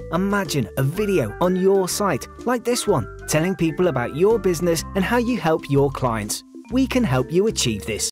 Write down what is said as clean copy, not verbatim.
Imagine a video on your site, like this one, telling people about your business and how you help your clients. We can help you achieve this.